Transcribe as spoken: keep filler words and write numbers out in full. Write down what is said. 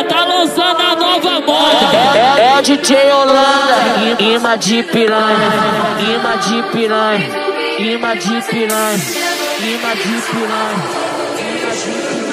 tá lançando a nova moda. É, é o D J Holanda, imã de piranha, imã de piranha, imã de piranha, imã de piranha, imã de piranha.